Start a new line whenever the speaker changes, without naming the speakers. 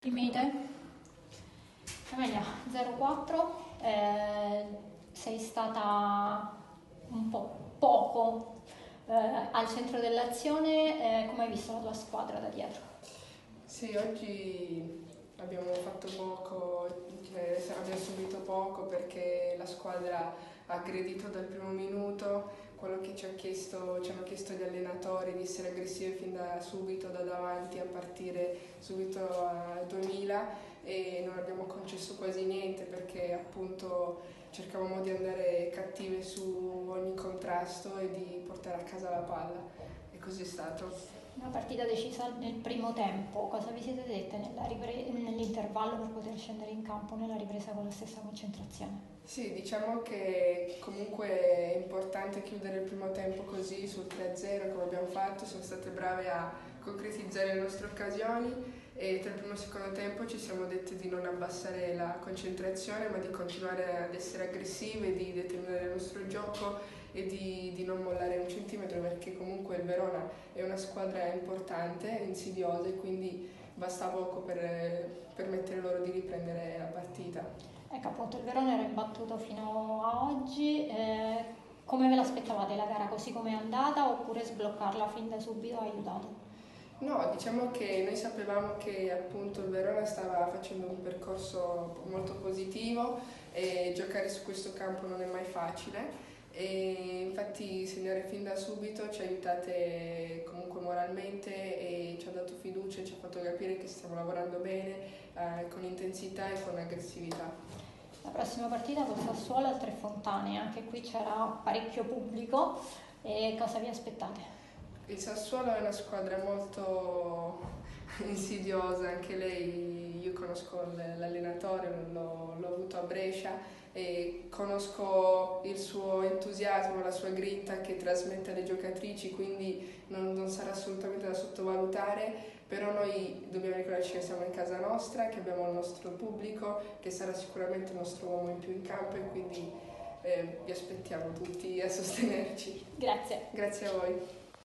Mite, Emilia 04, sei stata un po' poco al centro dell'azione, come hai visto la tua squadra da dietro?
Sì, oggi abbiamo fatto poco, abbiamo subito poco perché la squadra ha aggredito dal primo minuto. Quello che ci hanno chiesto gli allenatori di essere aggressivi fin da subito, da davanti, a partire subito a 2000, e non abbiamo concesso quasi niente perché appunto cercavamo di andare cattive su ogni contrasto e di portare a casa la palla, e così è stato.
Una partita decisa nel primo tempo, cosa vi siete dette nell'intervallo per poter scendere in campo nella ripresa con la stessa concentrazione?
Sì, diciamo che comunque è importante chiudere il primo tempo così sul 3-0 come abbiamo fatto. Siamo state brave a concretizzare le nostre occasioni e tra il primo e il secondo tempo ci siamo dette di non abbassare la concentrazione, ma di continuare ad essere aggressive, di determinare il nostro gioco e di non mollare un centimetro, perché comunque il Verona è una squadra importante, insidiosa, e quindi basta poco per permettere loro di riprendere la partita.
Ecco, appunto, il Verona era imbattuto fino a oggi. Come ve l'aspettavate la gara così come è andata, oppure sbloccarla fin da subito ha aiutato?
No, diciamo che noi sapevamo che appunto il Verona stava facendo un percorso molto positivo e giocare su questo campo non è mai facile, e infatti segnare fin da subito ci ha aiutate comunque moralmente e ci ha dato fiducia e ci ha fatto capire che stiamo lavorando bene, con intensità e con aggressività.
La prossima partita col Sassuolo al Tre Fontane, anche qui c'era parecchio pubblico, e cosa vi aspettate?
Il Sassuolo è una squadra molto insidiosa, anche lei. Io conosco l'allenatore, l'ho avuto a Brescia e conosco il suo entusiasmo, la sua grinta che trasmette alle giocatrici, quindi non sarà assolutamente da sottovalutare. Però noi dobbiamo ricordarci che siamo in casa nostra, che abbiamo il nostro pubblico, che sarà sicuramente il nostro uomo in più in campo, e quindi vi aspettiamo tutti a sostenerci.
Grazie.
Grazie a voi.